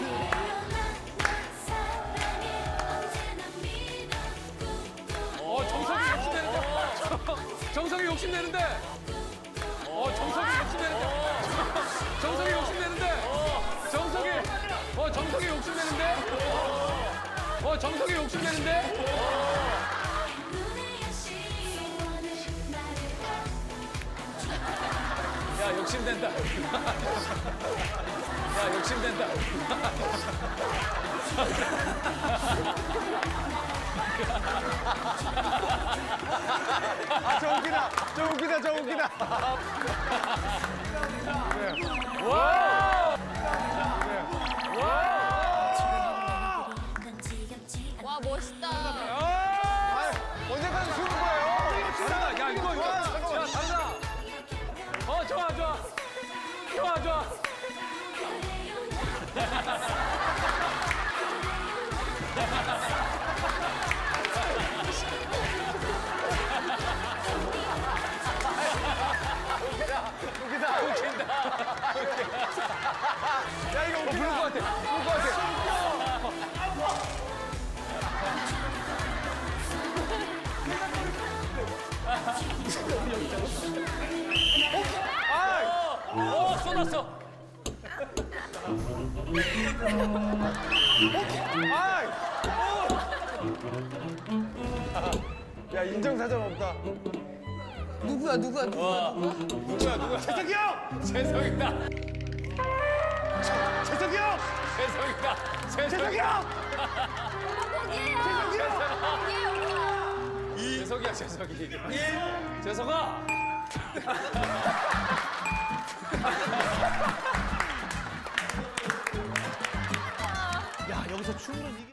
정석이 욕심내는데. 정석이 욕심내는데. 정석이 욕심내는데. 정석이 욕심내는데. 정석이 욕심내는데. 야, 욕심낸다. 야, 욕심낸다. 저 웃기다. 와! 와, 멋있다. 언제까지 추는 거예요? 다르다. 야, 이거. 야, 다르다. 좋아. 웃기다. 야, 이거 부를 것 같아. 쏟았어. 야, 인정사정 없다. 누구야? 재석이 형! 재석이다. 재석이 형! 재석이 형! 재석이. 재석아. 야, 여기서 춤으로 이게.